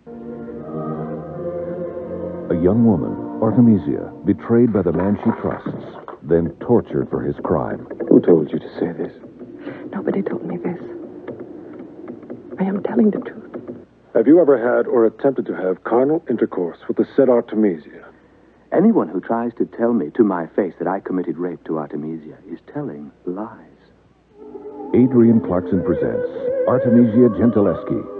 A young woman, Artemisia, betrayed by the man she trusts, then tortured for his crime. Who told you to say this? Nobody told me this. I am telling the truth. Have you ever had or attempted to have carnal intercourse with the said Artemisia? Anyone who tries to tell me to my face that I committed rape to Artemisia is telling lies. Adrienne Clarkson presents Artemisia Gentileschi,